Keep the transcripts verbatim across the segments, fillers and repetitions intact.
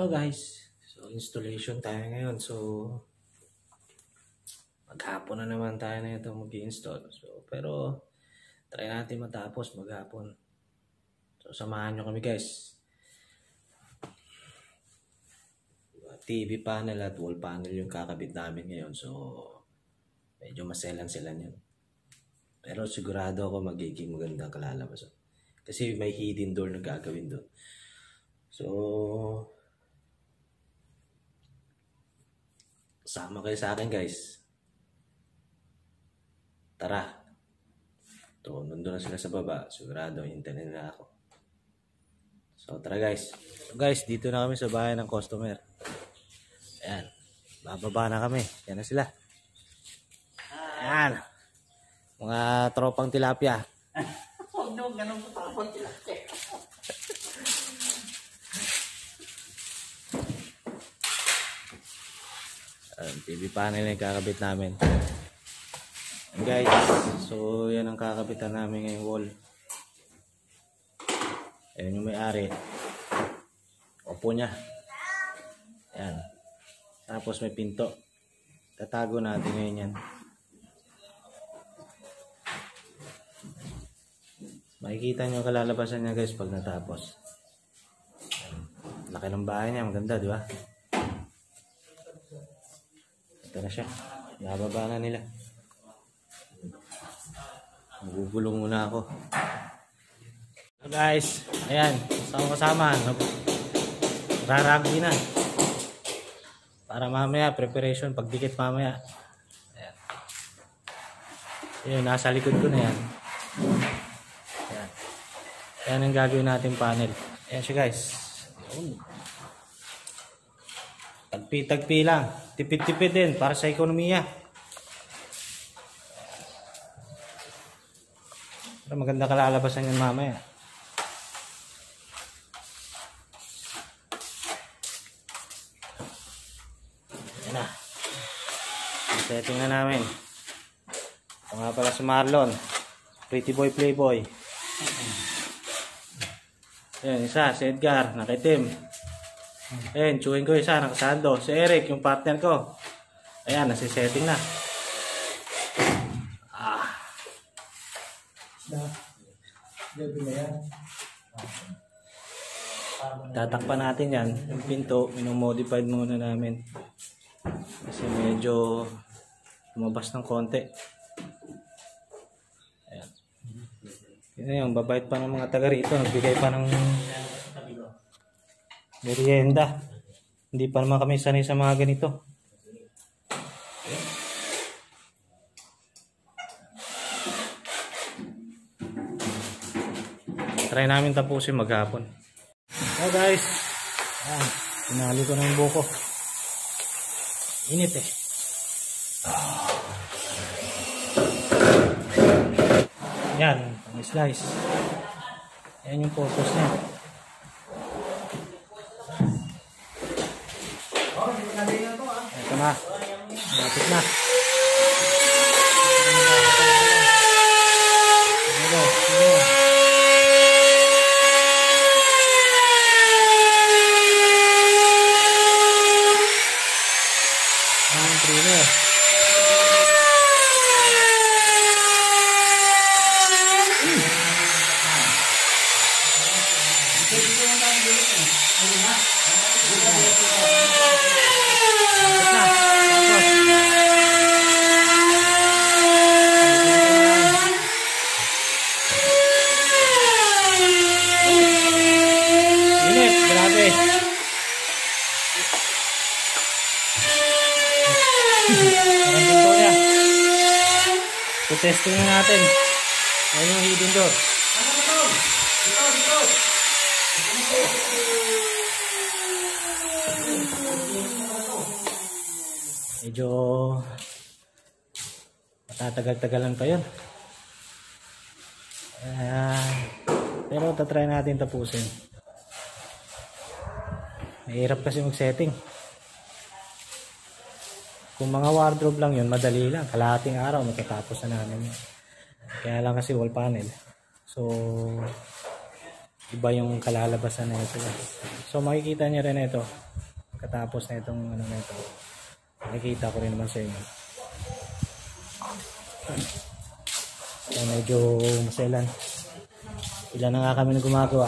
Hello guys, so installation tayo ngayon. So maghapon na naman tayo na ito mag-i-install. So pero try natin matapos maghapon. So samahan nyo kami guys. T V panel at wall panel yung kakabit namin ngayon. So medyo maselan-selan yun. Pero sigurado ako magiging magandang kalalabas. Kasi may hidden door na gagawin doon. So sama kayo sa akin guys. Tara. To, nandun na sila sa baba. Sigurado, hintayin nila ako. So tara guys. So guys, dito na kami sa bahay ng customer. Ayan. Bababa na kami. Yan na sila. Ayan. Mga tropang tilapia. Huwag naman ganun po tropang tilapia. T V panel yung kakabit namin. And guys, so yan ang kakabitan namin ngayong wall. Ayan yung may-ari. Opo niya. Ayan. Tapos may pinto. Tatago natin ngayon yan. Makikita nyo kalalabasan niya guys pag natapos. Laki ng bahay niya. Maganda, di ba? Ito na siya. Nababa na nila. Magugulong muna ako. So guys, ayan. Kasama-kasama. Raragbi na. Para mamaya, preparation. Pagdikit mamaya. Ayan. Ayan, nasa likod ko na yan. Ayan. Ayan ang gagawin natin panel. Ayan siya guys. Ayan. Tagpi-tagpi lang. Tipid-tipid din para sa ekonomiya. Pero maganda kalalabasan yan mamaya. Ayan na. Setting na namin. Ito nga pala si Marlon. Pretty boy playboy. Ayan, isa. Si Edgar. Nakitim. Ayan, chewing ko isa, nakasando. Si Eric, yung partner ko. Ayan, nasisetting na. Ah. Tatakpan natin yan. Yung pinto, minumodified muna namin. Kasi medyo lumabas ng konti. Ayan. Yan yung babait pa ng mga taga rito. Nagbigay pa ng merienda. Hindi pa naman kami sanay sa mga ganito. Try namin tapusin maghapon. So guys, ayan, pinali ko na yung buko. Init eh. Yan, pang-slice. Ayan yung purpose niya. Ito na. Lapit na. Ito. Ito. Ang trimmer. Testing na natin. Ayan yung hidden door. Medyo matatagal-tagalan pa yun. Uh, pero tatry natin tapusin. Mahirap kasi mag-setting. Kung mga wardrobe lang yun, madali lang. Kalahating araw, matatapos na namin yun. Kaya lang kasi wall panel. So, iba yung kalalabasan na ito guys. So makikita nyo rin ito katapos na itong ano na ito, makikita ko rin naman sa inyo. So medyo maselan, ilan na nga kami na gumagawa,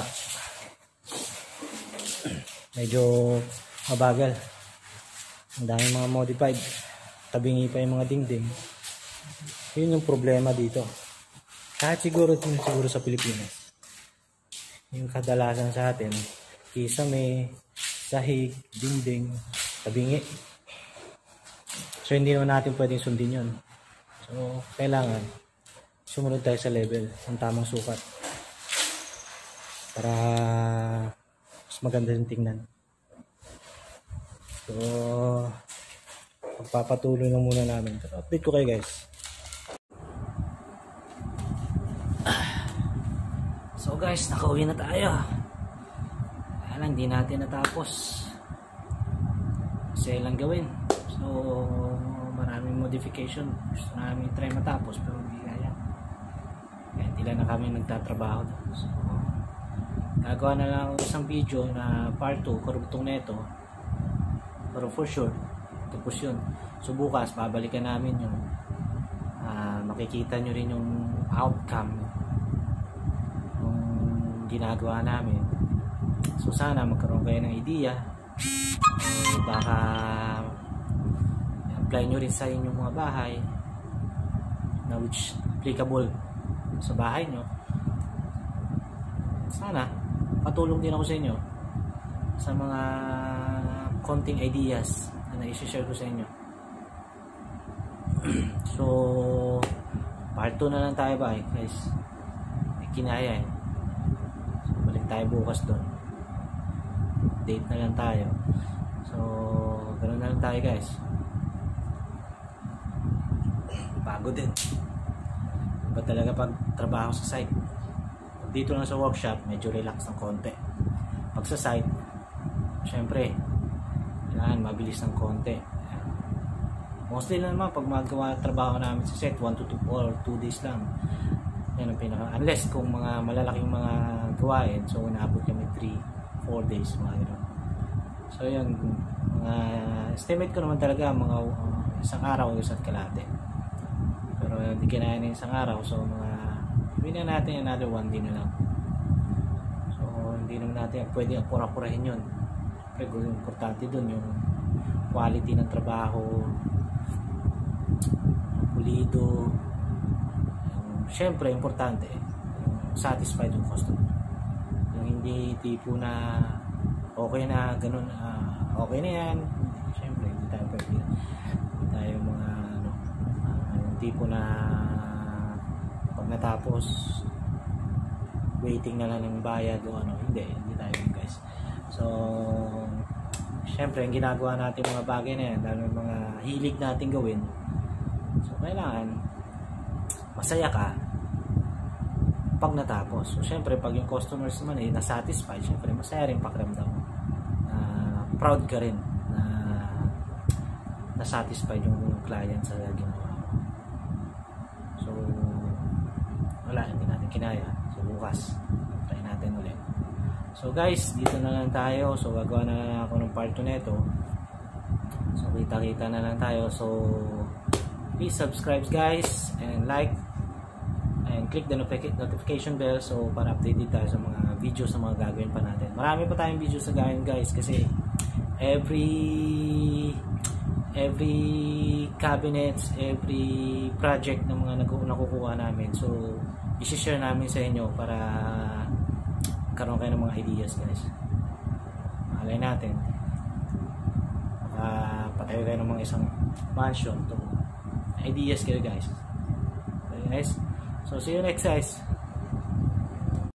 medyo mabagal, ang daming mga modified, tabingi pa yung mga dingding. Yun yung problema dito, kahit siguro din siguro sa Pilipinas, yung kadalasan sa atin kisame, sahig, dingding, tabingi. So hindi naman natin pwedeng sundin yun. So kailangan sumunod tayo sa level ng tamang sukat para mas maganda yung tingnan. So magpapatuloy na muna namin. Pero update ko kayo guys. So guys, nakauwi na tayo. Kaya lang, hindi natin natapos. Kasi lang gawin. So, maraming modification. Gusto namin try matapos, pero hindi kaya. Kaya hindi lang na kami nagtatrabaho. So, gagawa na lang ako isang video na part two, karugtong na ito. Pero for sure, tapos yun. So, bukas, babalikan namin yung uh, makikita nyo rin yung outcome yung ginagawa namin. So sana magkaroon kayo ng idea, o baka apply nyo rin sa inyong mga bahay na which applicable sa bahay nyo. Sana patulong din ako sa inyo sa mga konting ideas na i-share ko sa inyo. So part two na lang tayo ba guys, may kinaya eh. So balik tayo bukas doon, date na lang tayo. So ganoon na lang tayo guys. Pagod din ba talaga pag trabaho sa site. Dito lang sa workshop medyo relax ng konti. Pag sa site syempre kailangan mabilis ng konti. Mostly lang naman pag magawa trabaho namin sa set one to two or two days lang. Yan ang pinaka, unless kung mga malalaking mga gawain, so naabot kami three four days mga gano'n. So yun, mga estimate ko naman talaga mga uh, isang araw o isang kalahati. Pero hindi kinaya na isang araw, so mga hindi na natin another one day na lang. So hindi naman natin pwede apura-apurahin yun. Pero importante dun yung quality ng trabaho, pulido. Siyempre importante yung satisfied yung customer, yung hindi tipo na okay na ganun, uh, okay na yan. Siyempre hindi tayo pwede, hindi tayo mga ano, uh, yung tipo na pag natapos waiting na lang ng bayad o ano. Hindi, hindi tayo guys. So siyempre yung ginagawa natin mga bagay na yan, lalo yung mga hilig natin gawin, so kailangan masaya ka pag natapos. So syempre pag yung customers naman ay nasatisfied, syempre masaya rin pakiramdam mo, uh, proud ka rin na nasatisfied yung client sa ginawa mo. So wala, hindi natin kinaya. So bukas try natin ulit. So guys, dito na lang tayo. So gagawa na lang ako ng part two nito. So kita kita na lang tayo. So please subscribe guys and like and click the notification bell so para updated tayo sa mga videos na mga gagawin pa natin. Marami pa tayong videos na gagawin guys, kasi every every cabinets, every project na mga nakukuha namin, so i-share namin sa inyo para karoon kayo ng mga ideas guys. Malay natin uh, patayo kayo ng mga isang mansion to ideas kayo guys. Okay guys, so see you next guys.